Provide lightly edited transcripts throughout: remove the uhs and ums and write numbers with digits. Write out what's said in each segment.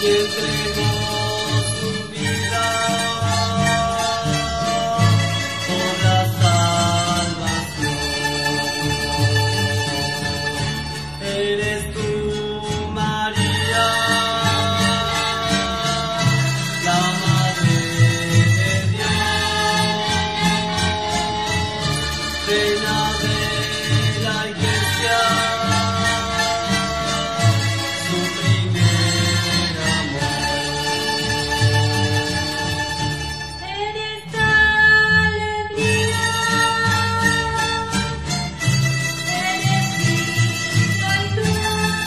y entregó su vida por la salvación. Eres tú, María, la Madre de Dios, reina de la Iglesia, su primer amor. Eres alegría, eres vida y luz,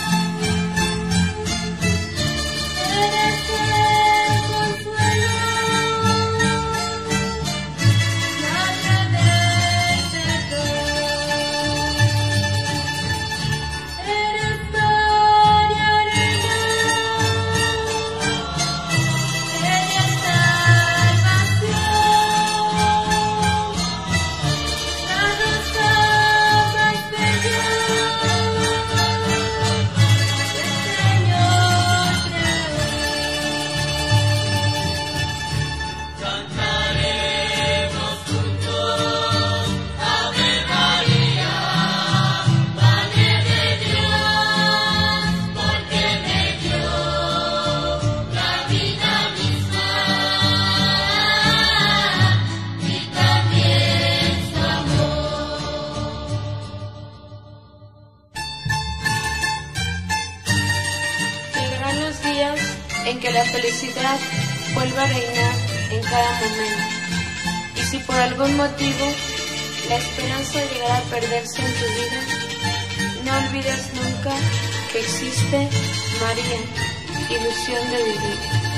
eres el consuelo, madre del perdón. Eres mar y arena, eres salvación, la rosa más bella que el Señor creó. Cantaremos juntos, Ave María, Madre de Dios, porque me dio la vida misma y también su amor. Llegarán los días en que la felicidad vuelva a reinar en cada momento. Y si por algún motivo la esperanza llegará a perderse en tu vida, no olvides nunca que existe María, ilusión de vivir.